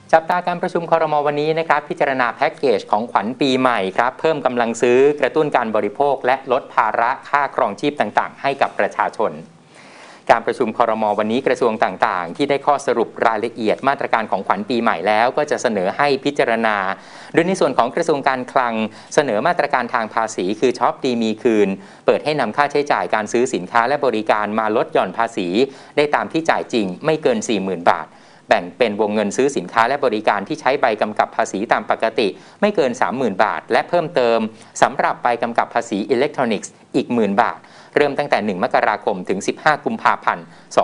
จับตาการประชุมครม.วันนี้นะครับพิจารณาแพ็กเกจของขวัญปีใหม่ครับเพิ่มกำลังซื้อกระตุ้นการบริโภคและลดภาระค่าครองชีพต่างๆให้กับประชาชนการประชุมครม.วันนี้กระทรวงต่างๆที่ได้ข้อสรุปรายละเอียดมาตรการของขวัญปีใหม่แล้วก็จะเสนอให้พิจารณาโดยในส่วนของกระทรวงการคลังเสนอมาตรการทางภาษีคือช็อปดีมีคืนเปิดให้นำค่าใช้จ่ายการซื้อสินค้าและบริการมาลดหย่อนภาษีได้ตามที่จ่ายจริงไม่เกิน 40,000 บาทแบ่งเป็นวงเงินซื้อสินค้าและบริการที่ใช้ใบกำกับภาษีตามปกติไม่เกิน 30,000 บาทและเพิ่มเติมสำหรับใบกำกับภาษีอิเล็กทรอนิกส์อีก 10,000 บาทเริ่มตั้งแต่ 1 มกราคมถึง 15 กุมภาพันธ์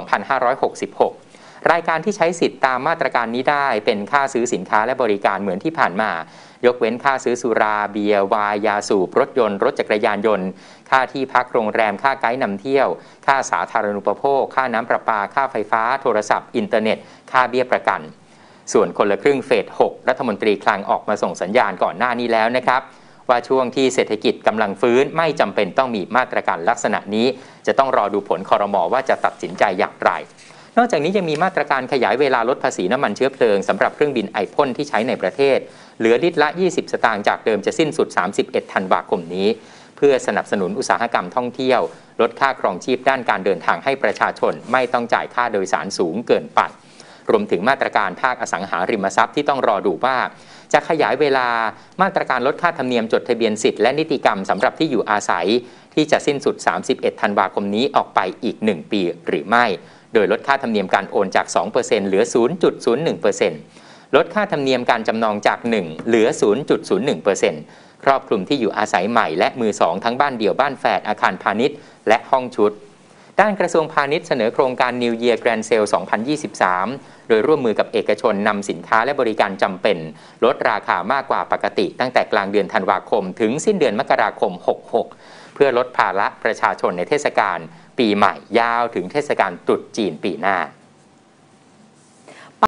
2566 รายการที่ใช้สิทธิ์ตามมาตรการนี้ได้เป็นค่าซื้อสินค้าและบริการเหมือนที่ผ่านมายกเว้นค่าซื้อสุราเบียร์ไวน์ยาสูบรถยนต์รถจักรยานยนต์ค่าที่พักโรงแรมค่าไกด์นำเที่ยวค่าสาธารณูปโภคค่าน้ำประปาค่าไฟฟ้าโทรศัพท์อินเทอร์เน็ตค่าเบี้ยประกันส่วนคนละครึ่งเฟส 6 รัฐมนตรีคลังออกมาส่งสัญญาณก่อนหน้านี้แล้วนะครับว่าช่วงที่เศรษฐกิจกำลังฟื้นไม่จำเป็นต้องมีมาตรการลักษณะนี้จะต้องรอดูผลครม.ว่าจะตัดสินใจอย่างไรนอกจากนี้ยังมีมาตรการขยายเวลาลดภาษีน้ำมันเชื้อเพลิงสำหรับเครื่องบินไอพ่นที่ใช้ในประเทศเหลือลิตรละ20 สตางค์จากเดิมจะสิ้นสุด31 ธันวาคมนี้เพื่อสนับสนุนอุตสาหกรรมท่องเที่ยวลดค่าครองชีพด้านการเดินทางให้ประชาชนไม่ต้องจ่ายค่าโดยสารสูงเกินไปรวมถึงมาตรการภาคอสังหาริมทรัพย์ที่ต้องรอดูว่าจะขยายเวลามาตรการลดค่าธรรมเนียมจดทะเบียนสิทธิ์และนิติกรรมสำหรับที่อยู่อาศัยที่จะสิ้นสุด31 ธันวาคมนี้ออกไปอีก1ปีหรือไม่โดยลดค่าธรรมเนียมการโอนจาก 2% เหลือ 0.01% ลดค่าธรรมเนียมการจำนองจาก 1 เหลือ 0.01% ครอบคลุมที่อยู่อาศัยใหม่และมือ 2 ทั้งบ้านเดี่ยวบ้านแฝดอาคารพาณิชย์และห้องชุดด้านกระทรวงพาณิชย์เสนอโครงการ New Year Grand Sale 2023 โดยร่วมมือกับเอกชนนำสินค้าและบริการจำเป็นลดราคามากกว่าปกติตั้งแต่กลางเดือนธันวาคมถึงสิ้นเดือนมกราคม 66 เพื่อลดภาระประชาชนในเทศกาลปีใหม่ยาวถึงเทศกาลตรุษจีนปีหน้า